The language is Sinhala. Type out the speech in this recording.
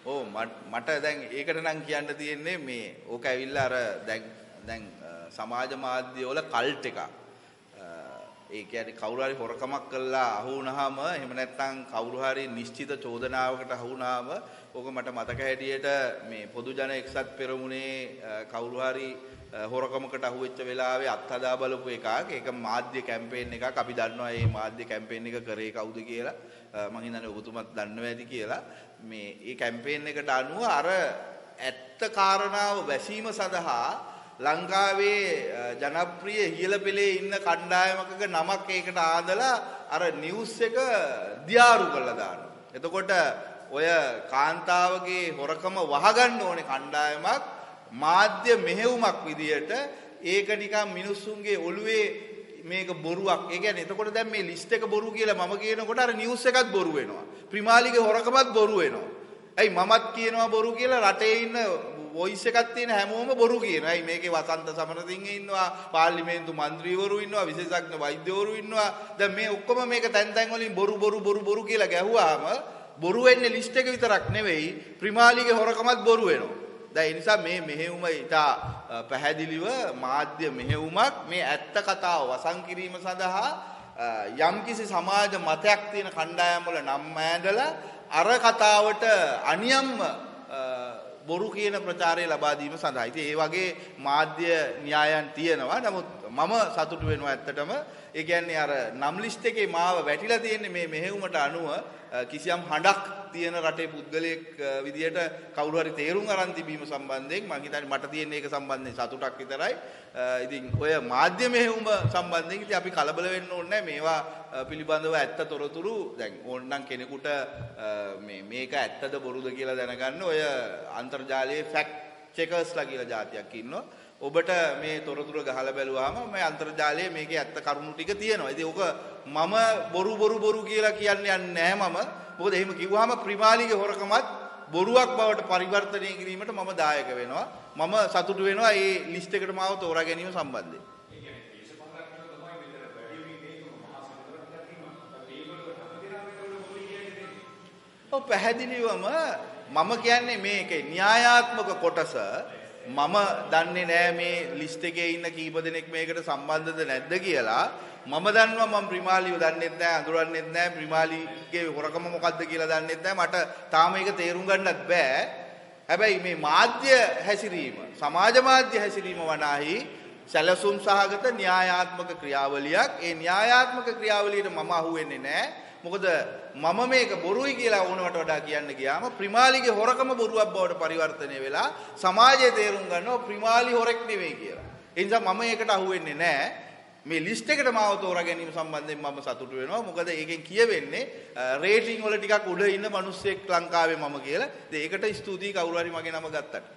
ඔව් මට දැන් ඒකට නම් කියන්න තියෙන්නේ මේ ඕක ඇවිල්ලා අර දැන් සමාජ මාධ්‍ය වල කල්ට් එකක්. ඒ කියන්නේ කවුරු හරි හොරකමක් කළා අහු වුණාම එහෙම නැත්නම් කවුරු හරි නිශ්චිත චෝදනාවකට අහු වුණාම ඕක මට මතක හැටියට මේ පොදු ජන එක්සත් පෙරමුණේ කවුරු හරි හොරකමකට අහු වෙච්ච වෙලාවේ අත්හදා බලපු එකක්. ඒක මාධ්‍ය කැම්පේන් එකක්. අපි දන්නවා මේ මාධ්‍ය කැම්පේන් එක කරේ කවුද කියලා. මම හිතන්නේ ඔබතුමත් දන්නවා ඇති කියලා. මේ කැම්පේන් එකට අනුව අර ඇත්ත කාරණාව වැසීම සඳහා ලංකාවේ ජනප්‍රිය ඉහළ පෙළේ ඉන්න කණ්ඩායමකක නමක් ඒකට ආදලා අර නිවුස් එක දියාරු කරලා දානවා. එතකොට ඔය කාන්තාවගේ හොරකම වහගන්න ඕනේ කණ්ඩායමක් මාධ්‍ය මෙහෙයුමක් විදියට ඒක නිකන් මිනිස්සුන්ගේ ඔළුවේ මේක බොරුවක්. ඒ කියන්නේ එතකොට දැන් මේ ලිස්ට් එක බොරු කියලා මම කියනකොට අර නිවුස් එකත් බොරු වෙනවා. ප්‍රිමාලිගේ හොරකමත් බොරු වෙනවා. ඇයි මමත් කියනවා බොරු කියලා රටේ ඉන්න වොයිස් එකක් තියෙන හැමෝම බොරු කියනවා. ඇයි මේකේ වසන්ත සමරසිංහ ඉන්නවා, පාර්ලිමේන්තු මන්ත්‍රීවරු ඉන්නවා, විශේෂඥ වෛද්‍යවරු ඉන්නවා. දැන් මේ ඔක්කොම මේක තැන් තැන් වලින් බොරු කියලා ගැහුවාම බොරු වෙන්නේ ලිස්ට් එක විතරක් නෙවෙයි ප්‍රිමාලිගේ හොරකමත් බොරු වෙනවා. දැන් ඒ නිසා මේ මෙහෙයුම ඉතා පැහැදිලිව මාධ්‍ය මෙහෙයුමක් මේ ඇත්ත කතාව වසන් කිරීම සඳහා යම්කිසි සමාජ මතයක් තියෙන කණ්ඩායම් වල නම් ඈඳලා අර කතාවට අනියම්ම බොරු කියන ප්‍රචාරය ලබා දීම සඳහා. ඉතින් ඒ වගේ මාධ්‍ය න්‍යායන් තියෙනවා. නමුත් මම සතුටු වෙනවා ඇත්තටම. ඒ කියන්නේ අර නම් ලිස්ට් එකේ මාව වැටිලා තියෙන්නේ මේ මෙහෙයුමට අනුව කිසියම් හඬක් තියෙන රටේ පුද්ගලයෙක් විදියට කවුරු හරි තේරුම් අරන් තිබීම සම්බන්ධයෙන් මම හිතන්නේ මට තියෙන එක සම්බන්ධයෙන් සතුටක් විතරයි. ඉතින් ඔය මාධ්‍ය මෙහෙයුම සම්බන්ධයෙන් ඉතින් අපි කලබල වෙන්න ඕනේ නැහැ. මේවා පිළිබඳව ඇත්ත තොරතුරු දැන් ඕනනම් කෙනෙකුට මේක ඇත්තද බොරුද කියලා දැනගන්න ඔය අන්තර්ජාලයේ ෆැක්ට් චෙකර්ස්ලා කියලා જાතියක් ඉන්නවා. ඔබට මේ තොරතුරු ගහලා බැලුවාම මේ අන්තර්ජාලයේ මේකේ ඇත්ත කරුණු ටික තියෙනවා. ඉතින් ඕක මම බොරු කියලා කියන්නේ නැහැ මම. මොකද එහෙම කිව්වහම ප්‍රිමාලිගේ හොරකමත් බොරුවක් බවට පරිවර්තනය කිරීමට මම දායක වෙනවා. මම සතුටු වෙනවා මේ ලිස්ට් එකට මාව තෝරා ගැනීම සම්බන්ධයෙන්. ඔව් පැහැදිලිවම මම කියන්නේ මේකේ න්‍යායාත්මක කොටස මම දන්නේ නෑ මේ ලිස්ට් එකේ ඉන්න කීප දෙනෙක් මේකට සම්බන්ධද නැද්ද කියලා. මම දන්නවා මම ප්‍රිමාලිව දන්නෙත් නෑ අඳුරන්නෙත් නෑ ප්‍රිමාලිගේ හොරකම මොකද්ද කියලා දන්නෙත් නෑ. මට තාම ඒක තේරුම් ගන්නත් බෑ. හැබැයි මේ මාධ්‍ය හැසිරීම සමාජ මාධ්‍ය හැසිරීම වනාහි සැලසුම් සහගත න්‍යායාත්මක ක්‍රියාවලියක්. ඒ න්‍යායාත්මක ක්‍රියාවලියට මම අහුවෙන්නේ නෑ. මොකද මම මේක බොරුයි කියලා වුණවට වඩා කියන්න ගියාම ප්‍රිමාලිගේ හොරකම බොරුවක් බවට පරිවර්තනය වෙලා සමාජයේ තේරුම් ගන්නවා ප්‍රිමාලි හොරෙක් නෙවෙයි කියලා. ඒ නිසා මම ඒකට අහුවෙන්නේ නැහැ. මේ ලිස්ට් එකට මාව තෝරා ගැනීම සම්බන්ධයෙන් මම සතුටු වෙනවා. මොකද ඒකෙන් කියවෙන්නේ රේටින් වල ටිකක් උඩ ඉන්න මිනිස්සෙක් ලංකාවේ මම කියලා. ඒකට ස්තුතියි කවුරු හරි මගේ නම ගත්තට.